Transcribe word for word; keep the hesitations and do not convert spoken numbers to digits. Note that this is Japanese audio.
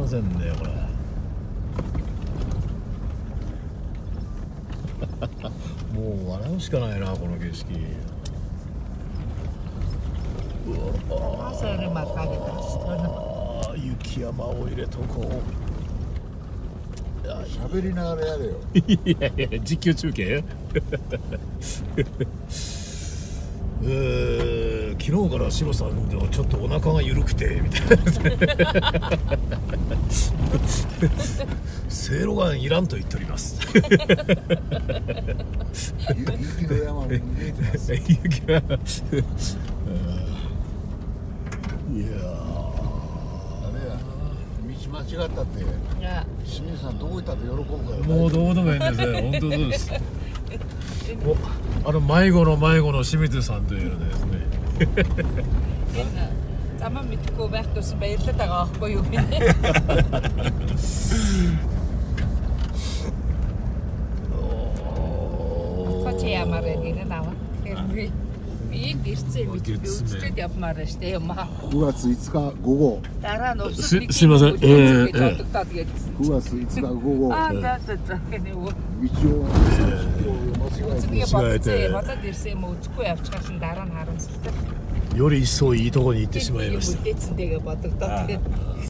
せんねこれもう笑うしかないなこの景色。うわあ雪山を入れとこう。 喋りながらやれよ。 いやいや実況中継えー、昨日からシロさんのちょっとお腹が緩くてみたいなせいろがんいらんと言っております雪の山も見えてます雪がいやあれや道間違ったって清水さんどこ行ったって喜ぶから。 もうどうでもいいんですね本当そうですおあの迷子の迷子の清水さんというのですね Замаа мэдхгүй байх тус баярлаад байгаа аахгүй юу гэнэ. Хоч ямар гэнэ наваа. Би би гэрцээ мэдээ явмаар штэ юмаа. くがついつか午後。 дараа нь すすいません。ええくがついつか午後。 あ、за за за гэнэ үү. 道を間違えてまたдэрсэн юм үзэхгүй явчихсан дараа нь харамсалтай. より一層いいとこに行ってしまいました。